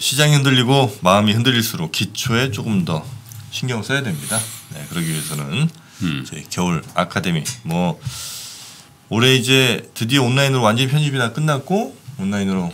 시장이 흔들리고 마음이 흔들릴수록 기초에 조금 더 신경을 써야 됩니다. 네, 그러기 위해서는 저희 겨울 아카데미 뭐 올해 이제 드디어 온라인으로 완전히 편집이 다 끝났고 온라인으로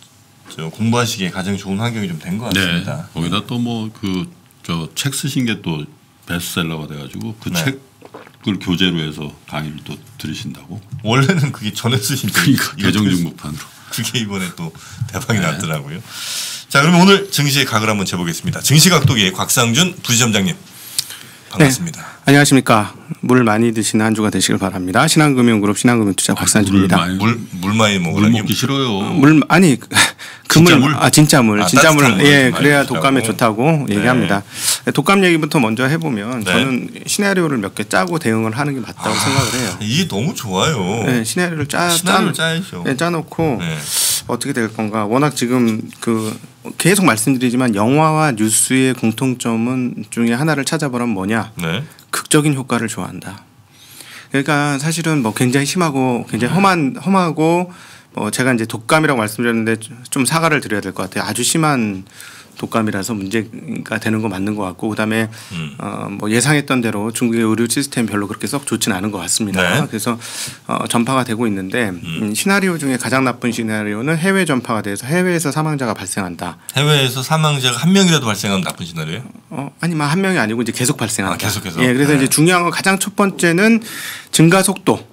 공부하시기에 가장 좋은 환경이 좀 된 것 같습니다. 네. 거기다 또 뭐 그 저 책 쓰신 게 또 베스트셀러가 돼가지고 그 네. 책을 교재로 해서 강의를 또 들으신다고. 원래는 그게 전에 쓰신 그러니까 개정중복판으로. 그게 이번에 또 대박이 났더라고요. 자, 그러면 오늘 증시의 각을 한번 재보겠습니다. 증시각도기의 곽상준 부지점장님 반갑습니다. 네. 안녕하십니까. 물 많이 드시는 한 주가 되시길 바랍니다. 신한금융그룹 신한금융투자 곽상준입니다. 물 많이 물 먹으라니. 먹기 싫어요. 물 아니 진짜 물? 진짜 물. 예, 그래야 많이 독감에 드시라고. 좋다고 얘기합니다. 독감 얘기부터 먼저 해보면 네. 저는 시나리오를 몇 개 짜고 대응을 하는 게 맞다고 생각을 해요. 이게 너무 좋아요. 네, 시나리오를 짜야죠. 네, 짜놓고 네. 어떻게 될 건가. 워낙 지금 그 계속 말씀드리지만 영화와 뉴스의 공통점은 중에 하나를 찾아보면 뭐냐. 네. 극적인 효과를 좋아한다. 그러니까 사실은 뭐 굉장히 심하고 굉장히 험하고 제가 이제 독감이라고 말씀드렸는데 좀 사과를 드려야 될 것 같아요. 아주 심한 독감이라서 문제가 되는 거 맞는 것 같고 그다음에 뭐 예상했던 대로 중국의 의료 시스템 별로 그렇게 썩 좋지는 않은 것 같습니다. 네. 그래서 전파가 되고 있는데 시나리오 중에 가장 나쁜 시나리오는 해외 전파가 돼서 해외에서 사망자가 발생한다. 해외에서 사망자가 한 명이라도 발생하면 나쁜 시나리오예요? 아니면 한 명이 아니고 이제 계속 발생한다. 계속해서. 예, 그래서 네. 이제 중요한 건 가장 첫 번째는 증가 속도.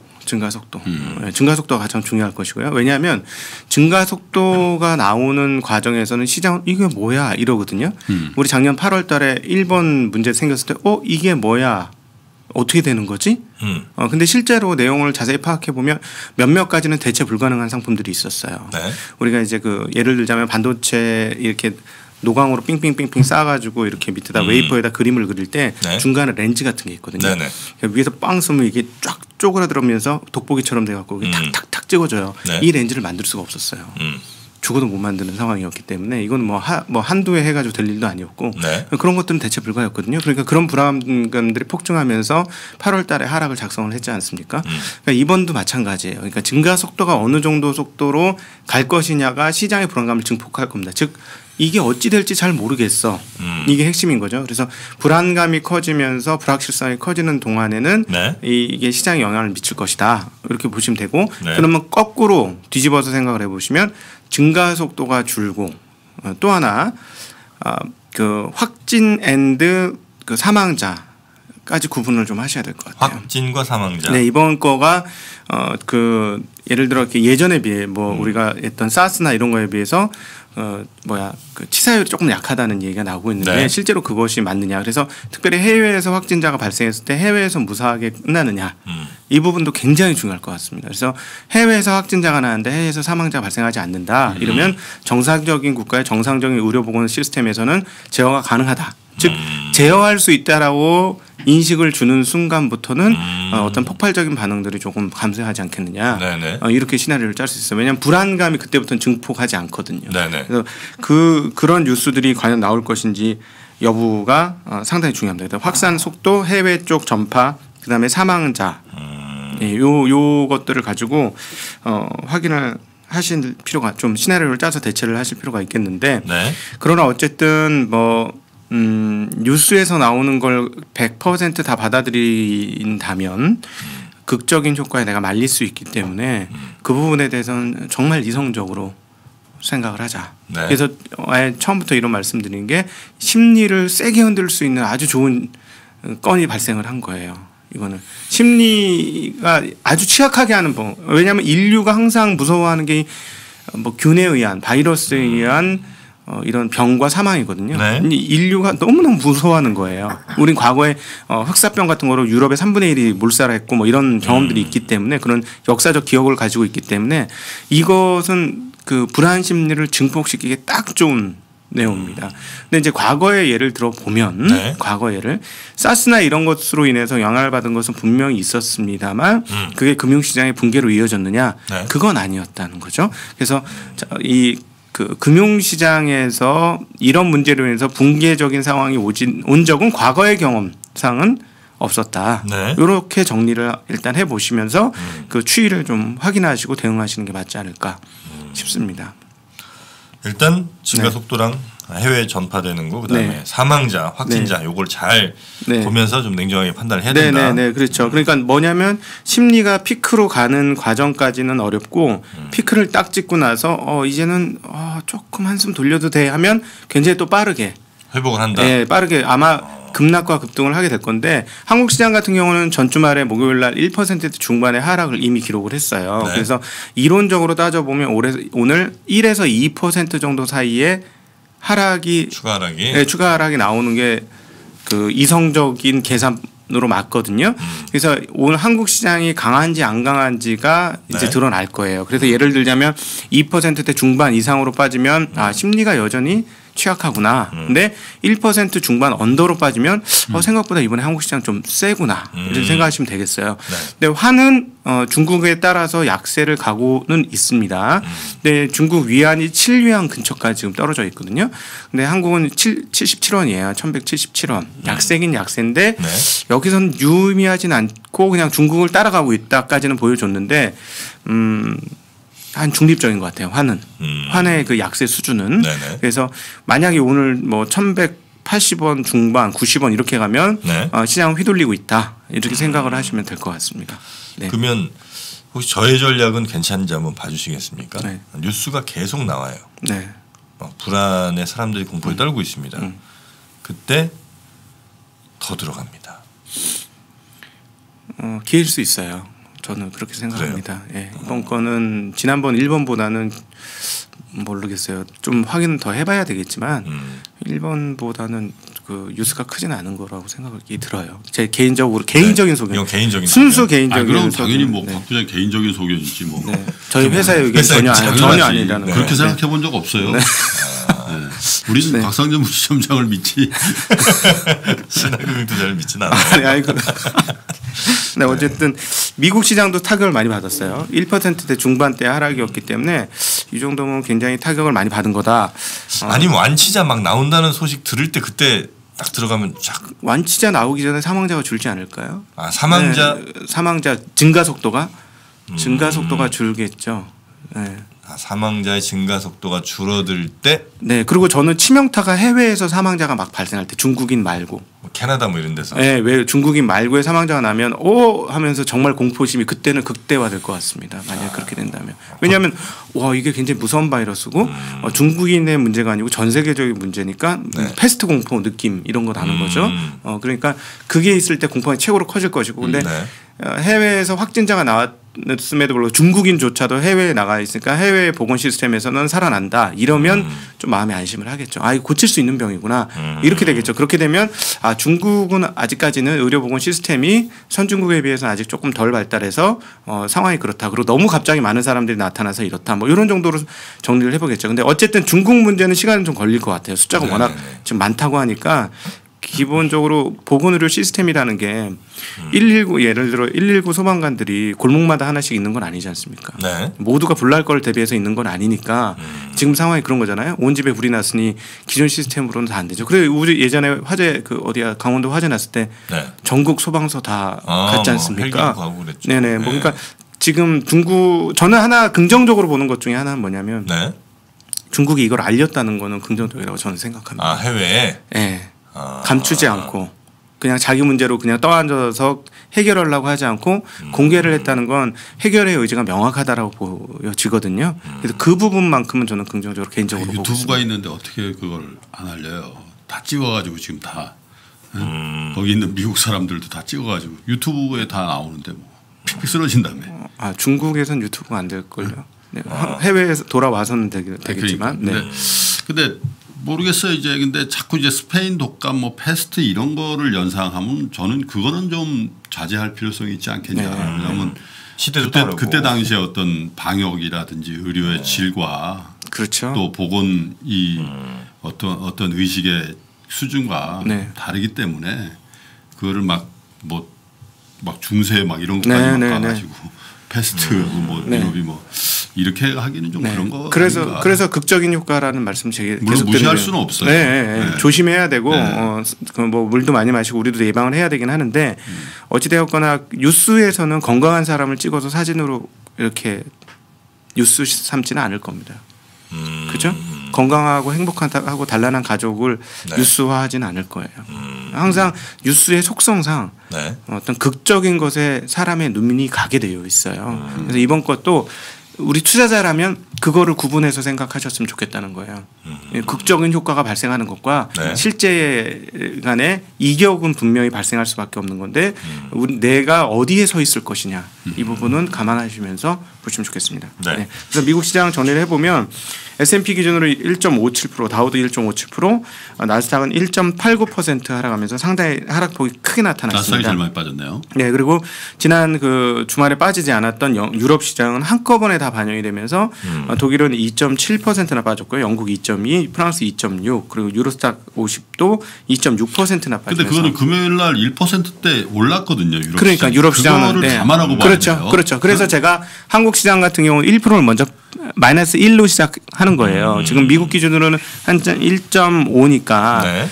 예, 증가 속도가 가장 중요할 것이고요. 왜냐하면 증가 속도가 나오는 과정에서는 시장은 이게 뭐야 이러거든요. 우리 작년 8월달에 일본 문제 생겼을 때, 이게 뭐야? 어떻게 되는 거지? 근데 실제로 내용을 자세히 파악해 보면 몇몇 가지는 대체 불가능한 상품들이 있었어요. 네. 우리가 이제 그 예를 들자면 반도체 이렇게 노광으로 삥삥삥삥 쌓아가지고 이렇게 밑에다 웨이퍼에다 그림을 그릴 때 네. 중간에 렌즈 같은 게 있거든요. 네네. 위에서 빵 쏘면 이게 쫙 쪼그라들면서 돋보기처럼 돼갖고 이게 탁탁탁 찍어져요. 네. 이 렌즈를 만들 수가 없었어요. 죽어도 못 만드는 상황이었기 때문에 이건 뭐 한두 해 해가지고 될 일도 아니었고 네. 그런 것들은 대체 불가였거든요. 그러니까 그런 불안감들이 폭증하면서 8월달에 하락을 작성을 했지 않습니까? 그러니까 이번도 마찬가지예요. 그러니까 증가 속도가 어느 정도 속도로 갈 것이냐가 시장의 불안감을 증폭할 겁니다. 즉 이게 어찌 될지 잘 모르겠어. 이게 핵심인 거죠. 그래서 불안감이 커지면서 불확실성이 커지는 동안에는 네. 이게 시장에 영향을 미칠 것이다. 이렇게 보시면 되고 네. 그러면 거꾸로 뒤집어서 생각을 해보시면 증가 속도가 줄고 또 하나 그 확진 앤드 그 사망자까지 구분을 좀 하셔야 될 것 같아요. 확진과 사망자. 네, 이번 거가 그 예를 들어 이렇게 예전에 비해 뭐 우리가 했던 사스나 이런 거에 비해서 그 치사율이 조금 약하다는 얘기가 나오고 있는데 네. 실제로 그것이 맞느냐. 그래서 특별히 해외에서 확진자가 발생했을 때 해외에서 무사하게 끝나느냐. 이 부분도 굉장히 중요할 것 같습니다. 그래서 해외에서 확진자가 나는데 해외에서 사망자가 발생하지 않는다. 이러면 정상적인 국가의 정상적인 의료보건 시스템에서는 제어가 가능하다. 즉 제어할 수 있다라고 인식을 주는 순간부터는 어떤 폭발적인 반응들이 조금 감소하지 않겠느냐. 네네. 이렇게 시나리오를 짤 수 있어요. 왜냐하면 불안감이 그때부터는 증폭하지 않거든요. 네네. 그래서 그런 뉴스들이 과연 나올 것인지 여부가 상당히 중요합니다. 그래서 확산 속도, 해외 쪽 전파, 그다음에 사망자, 요 것들을 가지고 확인을 하실 필요가 좀 시나리오를 짜서 대처를 하실 필요가 있겠는데 네. 그러나 어쨌든 뭐 뉴스에서 나오는 걸 100%다 받아들인다면 극적인 효과에 내가 말릴 수 있기 때문에 그 부분에 대해서는 정말 이성적으로 생각을 하자. 네. 그래서 아예 처음부터 이런 말씀드린 게 심리를 세게 흔들 수 있는 아주 좋은 건이 발생을 한 거예요. 이거는 심리가 아주 취약하게 하는 법. 왜냐하면 인류가 항상 무서워하는 게 뭐 균에 의한 바이러스에 의한 이런 병과 사망이거든요. 네. 인류가 너무너무 무서워하는 거예요. 우린 과거에 흑사병 같은 거로 유럽의 3분의 1이 몰살했고 뭐 이런 경험들이 있기 때문에 그런 역사적 기억을 가지고 있기 때문에 이것은 그 불안 심리를 증폭시키기에 딱 좋은 내용입니다. 근데 이제 과거의 예를 들어 보면 네. 과거 예를 사스나 이런 것으로 인해서 영향을 받은 것은 분명히 있었습니다만 그게 금융시장의 붕괴로 이어졌느냐? 네. 그건 아니었다는 거죠. 그래서 그 금융시장에서 이런 문제로 인해서 붕괴적인 상황이 온 적은 과거의 경험상은 없었다. 네. 이렇게 정리를 일단 해보시면서 그 추이를 좀 확인하시고 대응하시는 게 맞지 않을까 싶습니다. 일단 증가 네. 속도랑 해외 전파되는 거 그다음에 네. 사망자, 확진자 요걸 잘 네. 보면서 좀 냉정하게 판단을 해야 된다. 네, 그렇죠. 그러니까 뭐냐면 심리가 피크로 가는 과정까지는 어렵고 피크를 딱 찍고 나서 이제는 조금 한숨 돌려도 돼 하면 굉장히 또 빠르게 회복을 한다. 네, 빠르게 아마 급락과 급등을 하게 될 건데 한국 시장 같은 경우는 전주말에 목요일 날 1% 중반의 하락을 이미 기록을 했어요. 네. 그래서 이론적으로 따져보면 오늘 1에서 2% 정도 사이에 하락이 추가 하락이. 네, 추가 하락이 나오는 게 그 이성적인 계산으로 맞거든요. 그래서 오늘 한국 시장이 강한지 안 강한지가 이제 네. 드러날 거예요. 그래서 예를 들자면 2%대 중반 이상으로 빠지면 심리가 여전히 취약하구나. 근데 1% 중반 언더로 빠지면 생각보다 이번에 한국 시장 좀 세구나. 이렇게 생각하시면 되겠어요. 네. 근데 환은 중국에 따라서 약세를 가고는 있습니다. 근데 중국 위안이 7위안 근처까지 지금 떨어져 있거든요. 근데 한국은 77원이에요. 1177원. 약세긴 약세인데 네. 여기서는 유의미하진 않고 그냥 중국을 따라가고 있다까지는 보여줬는데 한 중립적인 것 같아요. 환의 그 약세 수준은. 네네. 그래서 만약에 오늘 뭐 1180원 중반, 90원 이렇게 가면 네. 시장은 휘둘리고 있다 이렇게 생각을 하시면 될 것 같습니다. 네. 그러면 혹시 저의 전략은 괜찮은지 한번 봐주시겠습니까? 네. 뉴스가 계속 나와요. 네. 불안에 사람들이 공포에 떨고 있습니다. 그때 더 들어갑니다. 기회일 수 있어요. 저는 그렇게 생각합니다. 예. 이번 거는 지난번 1번보다는 모르겠어요. 좀 확인은 더 해봐야 되겠지만 1번보다는 그 뉴스가 크지는 않은 거라고 생각이 들어요. 제 개인적인 소견. 이건 개인적인 순수 소견. 아, 개인적인 그럼 소견. 당연히 뭐 네. 박 부장 개인적인 소견이지 뭐. 네. 저희 회사의 의견 전혀 당연하지. 아니라는 그렇게 거예요. 생각해 본 적 없어요. 네. 우리는 네. 박상전 부시장을 믿지. 신한금융 투자를 믿지는 않아요. 아니, 네, 어쨌든 미국 시장도 타격을 많이 받았어요. 1%대 중반대 하락이었기 때문에 이 정도면 굉장히 타격을 많이 받은 거다. 아니면 완치자 막 나온다는 소식 들을 때 그때 딱 들어가면 쫙. 완치자 나오기 전에 사망자가 줄지 않을까요? 아 사망자. 네, 사망자 증가 속도가 줄겠죠. 네. 사망자의 증가 속도가 줄어들 때 네, 그리고 저는 치명타가 해외에서 사망자가 막 발생할 때 중국인 말고, 뭐 캐나다 뭐 이런 데서. 네, 왜 중국인 말고의 사망자가 나면 하면서 정말 공포심이 그때는 극대화될 것 같습니다. 만약 그렇게 된다면. 왜냐하면 와 이게 굉장히 무서운 바이러스고 중국인의 문제가 아니고 전 세계적인 문제니까 네. 패스트 공포 느낌 이런 거 나는 거죠. 그러니까 그게 있을 때 공포가 최고로 커질 것이고, 근데 네. 해외에서 확진자가 나왔음에도 불구하고 중국인조차도 해외에 나가 있으니까 해외 보건 시스템에서는 살아난다 이러면 좀 마음에 안심을 하겠죠. 아, 이거 고칠 수 있는 병이구나 이렇게 되겠죠. 그렇게 되면 중국은 아직까지는 의료 보건 시스템이 선진국에 비해서는 아직 조금 덜 발달해서 상황이 그렇다. 그리고 너무 갑자기 많은 사람들이 나타나서 이렇다. 뭐 이런 정도로 정리를 해보겠죠. 근데 어쨌든 중국 문제는 시간은 좀 걸릴 것 같아요. 숫자가 네네네. 워낙 지금 많다고 하니까. 기본적으로 보건의료 시스템이라는 게 119 예를 들어 119 소방관들이 골목마다 하나씩 있는 건 아니지 않습니까? 네. 모두가 불날 걸 대비해서 있는 건 아니니까 지금 상황이 그런 거잖아요. 온 집에 불이 났으니 기존 시스템으로는 다 안 되죠. 그래서 우리 예전에 화재 강원도 화재 났을 때 네. 전국 소방서 다 갔지 않습니까? 뭐 헬기도 가고 그랬죠. 네네. 뭐 그러니까 지금 저는 하나 긍정적으로 보는 것 중에 하나는 뭐냐면 네. 중국이 이걸 알렸다는 거는 긍정적이라고 저는 생각합니다. 아 해외에. 네. 감추지 않고 그냥 자기 문제로 그냥 떠안아서 해결하려고 하지 않고 공개를 했다는 건 해결의 의지가 명확하다라고 보여지거든요. 그래서 그 부분만큼은 저는 긍정적으로 개인적으로 보고 유튜브가 있습니다. 있는데 어떻게 그걸 안 알려요? 다 찍어가지고 지금 다 거기 있는 미국 사람들도 다 찍어가지고 유튜브에 다 나오는데 뭐 픽픽 쓰러진다며. 중국에선 유튜브가 안 될걸요. 네. 해외에서 돌아와서는 되겠지만. 그러니까. 네. 근데 모르겠어요 이제. 근데 자꾸 이제 스페인 독감 뭐 패스트 이런 거를 연상하면 저는 그거는 좀 자제할 필요성이 있지 않겠냐. 왜냐하면 시대도 다르고. 그때 당시에 어떤 방역이라든지 의료의 질과 그렇죠. 또 보건이 어떤 의식의 수준과 네. 다르기 때문에 그거를 막 중세 막 이런 것까지 막 가가지고 패스트 뭐 유럽이 뭐 이렇게 하기는 좀 그런 거. 그래서 극적인 효과라는 말씀 제가 물론 계속 무시할 드리는 수는 없어요. 네. 조심해야 되고 네. 뭐 물도 많이 마시고 우리도 예방을 해야 되긴 하는데 어찌되었거나 뉴스에서는 건강한 사람을 찍어서 사진으로 이렇게 뉴스 삼지는 않을 겁니다. 그죠? 건강하고 행복하고 단란한 가족을 네. 뉴스화하지는 않을 거예요. 항상 뉴스의 속성상 네. 어떤 극적인 것에 사람의 눈이 가게 되어 있어요. 그래서 이번 것도 우리 투자자라면 그거를 구분해서 생각하셨으면 좋겠다는 거예요. 극적인 효과가 발생하는 것과 네. 실제 간의 이격은 분명히 발생할 수밖에 없는 건데 내가 어디에 서 있을 것이냐 이 부분은 감안하시면서 보시면 좋겠습니다. 네. 네. 그래서 미국 시장 정리를 해보면 S&P 기준으로 1.57%, 다우도 1.57%, 나스닥은 1.89% 하락하면서 상당히 하락폭이 크게 나타났습니다. 나스닥이 제일 많이 빠졌네요. 네, 그리고 지난 그 주말에 빠지지 않았던 유럽 시장은 한꺼번에 다 반영이 되면서 독일은 2.7%나 빠졌고요, 영국 2.2, 프랑스 2.6, 그리고 유로스탁 50도 2.6%나 빠지면서. 근데 그거는 금요일 날 1%대 올랐거든요. 유럽 그러니까 시장. 유럽 시장은 그거를 감안하고 봐야 그렇죠, 돼요. 그렇죠. 그래서 제가 한국 시장 같은 경우 1%를 먼저 마이너스 1로 시작하는 거예요. 지금 미국 기준으로는 한 1.5니까 네.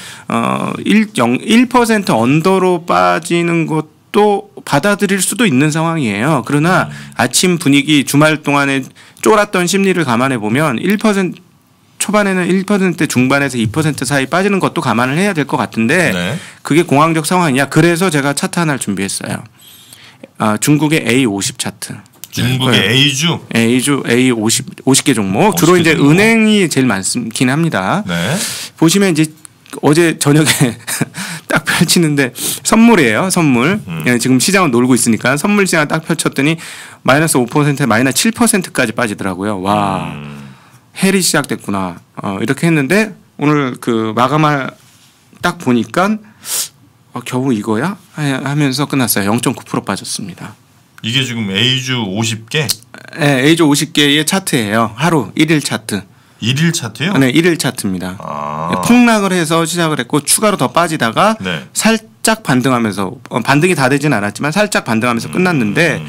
1% 언더로 빠지는 것도 받아들일 수도 있는 상황이에요. 그러나 아침 분위기 주말 동안에 쫄았던 심리를 감안해 보면 1% 초반에는 1% 중반에서 2% 사이 빠지는 것도 감안을 해야 될 것 같은데 네. 그게 공황적 상황이냐. 그래서 제가 차트 하나를 준비했어요. 중국의 A50 차트. 중국의 네. A주. A50개 종목. 50개 주로 이제 종목. 은행이 제일 많긴 합니다. 네. 보시면 이제 어제 저녁에 딱 펼치는데 선물이에요. 선물. 지금 시장은 놀고 있으니까 선물 시장을 딱 펼쳤더니 마이너스 5% 마이너스 7%까지 빠지더라고요. 와. 헬이 시작됐구나. 이렇게 했는데 오늘 그 마감할 딱 보니까 겨우 이거야? 하면서 끝났어요. 0.9% 빠졌습니다. 이게 지금 A주 50개? 네, A주 50개의 차트예요. 하루 1일 차트. 1일 차트요? 네, 1일 차트입니다. 아. 폭락을 해서 시작을 했고 추가로 더 빠지다가 네. 살짝 반등하면서 반등이 다 되진 않았지만 살짝 반등하면서 끝났는데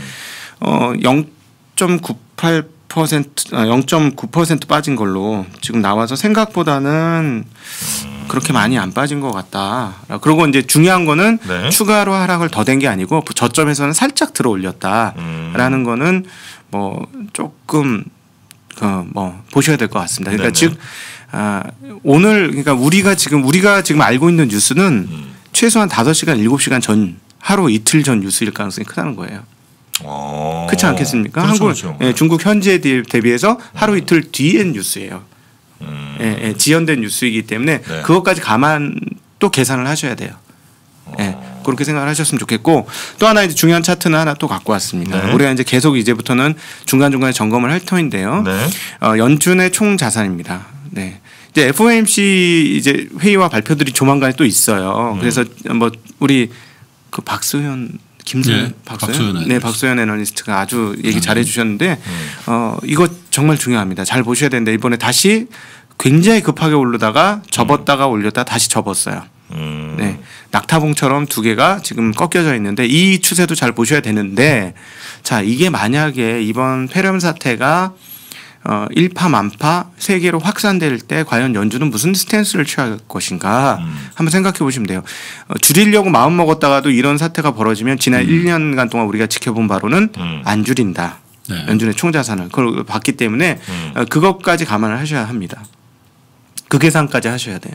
0.9% 빠진 걸로 지금 나와서 생각보다는 그렇게 많이 안 빠진 것 같다. 그리고 이제 중요한 거는 네. 추가로 하락을 더 된 게 아니고 저점에서는 살짝 들어 올렸다라는 거는 뭐 조금 뭐 보셔야 될 것 같습니다. 그러니까 네네. 즉 오늘 그러니까 우리가 지금 알고 있는 뉴스는 최소한 5시간, 7시간 전 하루 이틀 전 뉴스일 가능성이 크다는 거예요. 그렇지 않겠습니까? 그렇죠, 한국, 그렇죠. 예, 중국 현지에 대비해서 하루 이틀 뒤엔 뉴스예요. 예, 지연된 뉴스이기 때문에 네. 그것까지 감안 또 계산을 하셔야 돼요. 예, 그렇게 생각을 하셨으면 좋겠고 또 하나 이제 중요한 차트는 하나 또 갖고 왔습니다. 네. 우리가 이제 계속 이제부터는 중간중간에 점검을 할 터인데요. 네. 연준의 총 자산입니다. 네. 이제 FOMC 이제 회의와 발표들이 조만간에 또 있어요. 그래서 뭐 우리 그 박소연 네, 박소연 네, 박소연 애널리스트가 아주 얘기 잘해 주셨는데 이거 정말 중요합니다. 잘 보셔야 되는데 이번에 다시 굉장히 급하게 오르다가 접었다가 올렸다 다시 접었어요. 네, 낙타봉처럼 두 개가 지금 꺾여져 있는데 이 추세도 잘 보셔야 되는데 자 이게 만약에 이번 폐렴 사태가 일파만파 세계로 확산될 때 과연 연준은 무슨 스탠스를 취할 것인가 한번 생각해 보시면 돼요. 줄이려고 마음 먹었다가도 이런 사태가 벌어지면 지난 1년간 동안 우리가 지켜본 바로는 안 줄인다. 네. 연준의 총자산을 그걸 봤기 때문에 그것까지 감안을 하셔야 합니다. 그 계산까지 하셔야 돼요.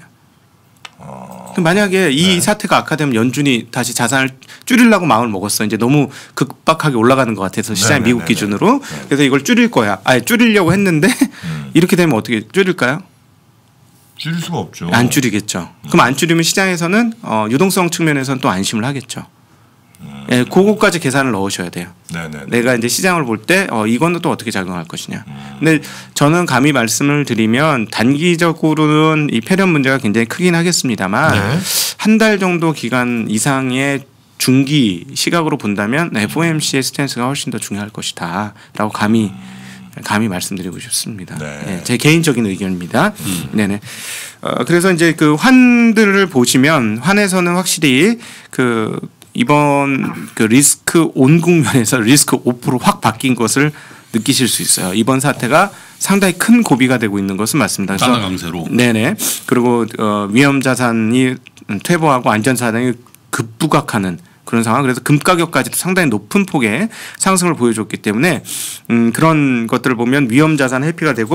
만약에 이 사태가 악화되면 연준이 다시 자산을 줄이려고 마음을 먹었어. 이제 너무 급박하게 올라가는 것 같아서 시장 네네네네. 미국 기준으로. 그래서 이걸 줄일 거야. 아예 줄이려고 했는데 이렇게 되면 어떻게 줄일까요? 줄일 수가 없죠. 안 줄이겠죠. 그럼 안 줄이면 시장에서는 유동성 측면에서는 또 안심을 하겠죠. 예, 그거까지 계산을 넣으셔야 돼요. 네네. 내가 이제 시장을 볼 때 이거는 또 어떻게 작용할 것이냐. 근데 저는 감히 말씀을 드리면 단기적으로는 이 폐렴 문제가 굉장히 크긴 하겠습니다만 네. 한 달 정도 기간 이상의 중기 시각으로 본다면 FOMC의 스탠스가 훨씬 더 중요할 것이다라고 감히 말씀드리고 싶습니다. 네. 네, 제 개인적인 의견입니다. 네네. 그래서 이제 그 환들을 보시면 환에서는 확실히 그 이번 그 리스크 온 국면에서 리스크 오프로 확 바뀐 것을 느끼실 수 있어요. 이번 사태가 상당히 큰 고비가 되고 있는 것은 맞습니다. 달러 강세로. 네네. 그리고 위험 자산이 퇴보하고 안전 자산이 급부각하는 그런 상황. 그래서 금 가격까지도 상당히 높은 폭의 상승을 보여줬기 때문에 그런 것들을 보면 위험 자산 회피가 되고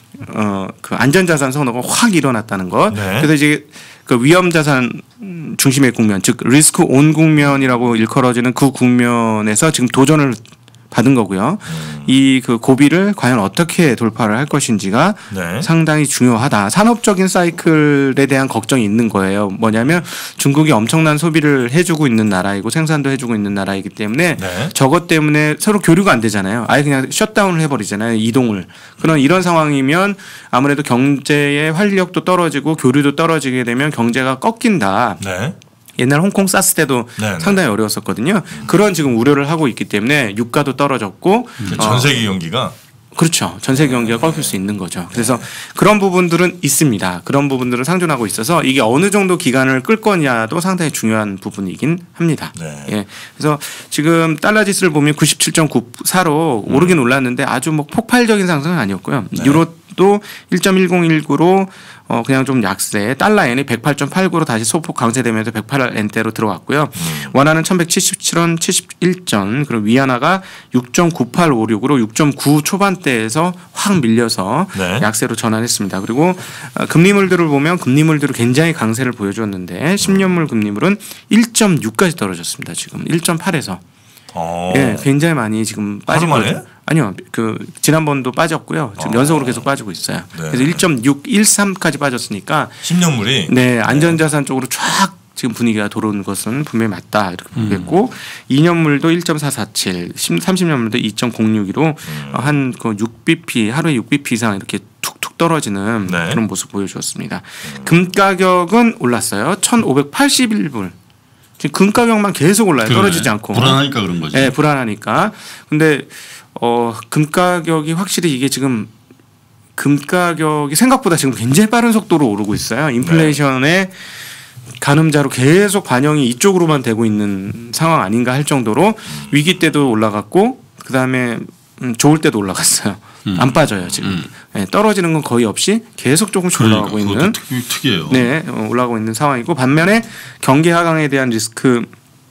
그 안전자산 선호가 확 일어났다는 것. 네. 그래서 이제 그 위험자산 중심의 국면, 즉 리스크 온 국면이라고 일컬어지는 그 국면에서 지금 도전을 받은 거고요. 이 그 고비를 과연 어떻게 돌파를 할 것인지가 네. 상당히 중요하다. 산업적인 사이클에 대한 걱정이 있는 거예요. 뭐냐면 중국이 엄청난 소비를 해주고 있는 나라이고 생산도 해주고 있는 나라이기 때문에 네. 저것 때문에 서로 교류가 안 되잖아요. 아예 그냥 셧다운을 해버리잖아요. 이동을. 그런 이런 상황이면 아무래도 경제의 활력도 떨어지고 교류도 떨어지게 되면 경제가 꺾인다. 네. 옛날 홍콩 사스 때도 네네. 상당히 어려웠었거든요. 그런 지금 우려를 하고 있기 때문에 유가도 떨어졌고 전 세계 경기가 그렇죠. 전 세계 경기가 꺾일 수 있는 거죠. 그래서 그런 부분들은 있습니다. 그런 부분들은 상존하고 있어서 이게 어느 정도 기간을 끌 거냐도 상당히 중요한 부분이긴 합니다. 네. 예. 그래서 지금 달러 지수를 보면 97.94로 오르긴 올랐는데 아주 뭐 폭발적인 상승은 아니었고요. 네. 유로도 1.1019로 그냥 좀 약세. 달러엔이 108.89로 다시 소폭 강세되면서 108엔대로 들어왔고요. 원화는 1177원 71전. 그리고 위안화가 6.9856으로 6.9 초반대에서 확 밀려서 네. 약세로 전환했습니다. 그리고 금리물들을 보면 금리물들을 굉장히 강세를 보여줬는데 10년물 금리물은 1.6까지 떨어졌습니다. 지금 1.8에서. 예, 굉장히 많이 지금 빠진 하루 만에? 거죠. 아니요, 그 지난번도 빠졌고요. 지금 연속으로 계속 빠지고 있어요. 네. 그래서 1.613까지 빠졌으니까 10년물이 네 안전자산 쪽으로 쫙 지금 분위기가 돌아오는 것은 분명히 맞다 이렇게 보겠고 2년물도 1.447, 30년물도 2.062로 한 그 6bp 하루에 6bp 이상 이렇게 툭툭 떨어지는 네. 그런 모습 보여주었습니다. 금 가격은 올랐어요. 1,581불. 지금 금 가격만 계속 올라요. 떨어지지 않고. 불안하니까 그런 거지. 네, 불안하니까. 근데 금 가격이 확실히 이게 지금 금 가격이 생각보다 지금 굉장히 빠른 속도로 오르고 있어요. 인플레이션의 가늠자로 계속 반영이 이쪽으로만 되고 있는 상황 아닌가 할 정도로 위기 때도 올라갔고 그다음에 좋을 때도 올라갔어요. 안 빠져요 지금. 네, 떨어지는 건 거의 없이 계속 조금씩 올라가고 있는. 특이해요. 네, 올라가고 있는 상황이고 반면에 경기 하강에 대한 리스크에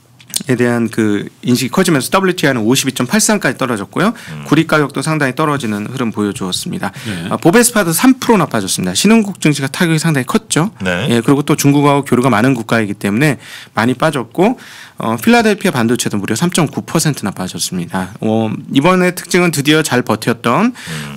대한 그 인식이 커지면서 WTI는 52.83까지 떨어졌고요. 구리 가격도 상당히 떨어지는 흐름 보여주었습니다. 네. 보베스파도 3%나 빠졌습니다. 신흥국 증시가 타격이 상당히 컸죠. 네. 예, 그리고 또 중국하고 교류가 많은 국가이기 때문에 많이 빠졌고 필라델피아 반도체도 무려 3.9%나 빠졌습니다. 이번의 특징은 드디어 잘 버텼던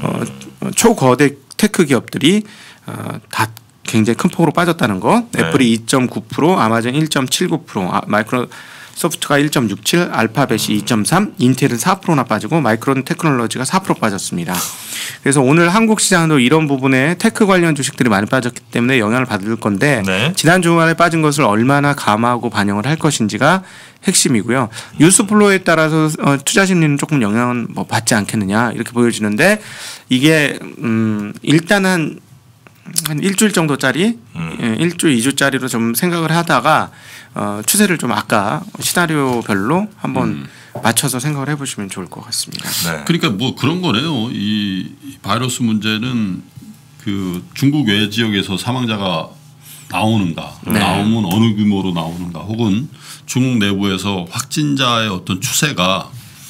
초거대 테크 기업들이 다 굉장히 큰 폭으로 빠졌다는 거. 네. 애플이 2.9%, 아마존 1.79%, 마이크로소프트가 1.67, 알파벳이 2.3, 인텔은 4%나 빠지고 마이크론 테크놀로지가 4% 빠졌습니다. 그래서 오늘 한국 시장도 이런 부분에 테크 관련 주식들이 많이 빠졌기 때문에 영향을 받을 건데 네. 지난 주말에 빠진 것을 얼마나 감하고 반영을 할 것인지가 핵심이고요. 뉴스 플로우에 따라서 투자 심리는 조금 영향은 뭐 받지 않겠느냐 이렇게 보여지는데 이게 일단 한 일주일 정도짜리, 일주, 2주짜리로 좀 생각을 하다가 추세를 좀 아까 시나리오별로 한번 맞춰서 생각을 해보시면 좋을 것 같습니다. 네. 그러니까 뭐 그런 거네요. 이 바이러스 문제는 그 중국 외 지역에서 사망자가 나오는가, 네. 나오면 어느 규모로 나오는가, 혹은 중국 내부에서 확진자의 어떤 추세가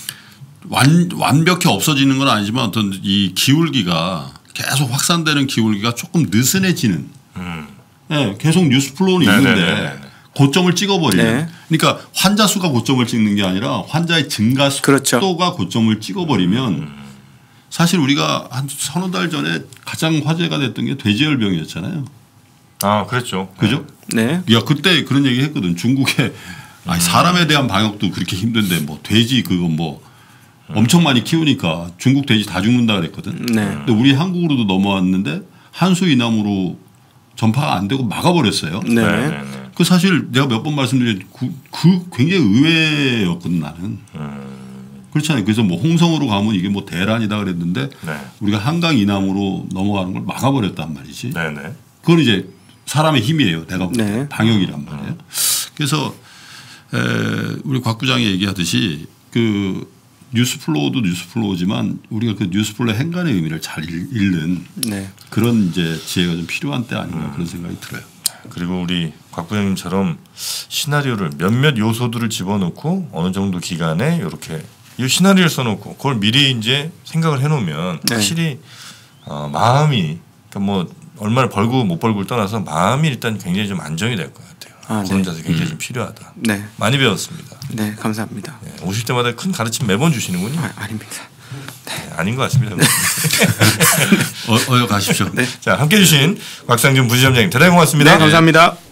완벽히 없어지는 건 아니지만 어떤 이 기울기가 계속 확산되는 기울기가 조금 느슨해지는. 네, 계속 뉴스 플로우는 있는데 고점을 찍어버리는. 네. 그러니까 환자 수가 고점을 찍는 게 아니라 환자의 증가 속도가 그렇죠. 고점을 찍어버리면 사실 우리가 한 서너 달 전에 가장 화제가 됐던 게 돼지열병이었잖아요. 아, 그랬죠. 그죠? 네. 야, 그때 그런 얘기 했거든. 중국에 아니, 사람에 대한 방역도 그렇게 힘든데 뭐 돼지 그거 뭐 엄청 많이 키우니까 중국 돼지 다 죽는다 그랬거든. 네. 근데 우리 한국으로도 넘어왔는데 한수 이남으로 전파가 안 되고 막아버렸어요. 네. 그 사실 내가 몇 번 말씀드린 그 굉장히 의외였거든 나는. 그렇잖아요. 그래서 뭐 홍성으로 가면 이게 뭐 대란이다 그랬는데 네. 우리가 한강 이남으로 넘어가는 걸 막아버렸단 말이지. 네네. 그건 이제 사람의 힘이에요. 내가 볼 때. 네. 방역이란 말이에요. 그래서 우리 곽 부장이 얘기하듯이 그 뉴스 플로우도 뉴스 플로우지만 우리가 그 뉴스 플로우의 행간의 의미를 잘 읽는 네. 그런 이제 지혜가 좀 필요한 때 아닌가 그런 생각이 들어요. 그리고 우리 곽 부장님처럼 시나리오를 몇몇 요소들을 집어넣고 어느 정도 기간에 이렇게 이 시나리오를 써놓고 그걸 미리 이제 생각을 해놓으면 네. 확실히 마음이 그러니까 뭐 얼마나 벌고 못 벌고를 떠나서 마음이 일단 굉장히 좀 안정이 될 것 같아요. 그런 자세 굉장히 좀 필요하다. 네. 많이 배웠습니다. 네, 감사합니다. 네, 오실 때마다 큰 가르침 매번 주시는군요. 아닙니다. 네, 아닌 것 같습니다. 어여 가십시오. 자, 함께해 주신 곽상준 부지점장님 대단히 고맙습니다. 네, 감사합니다.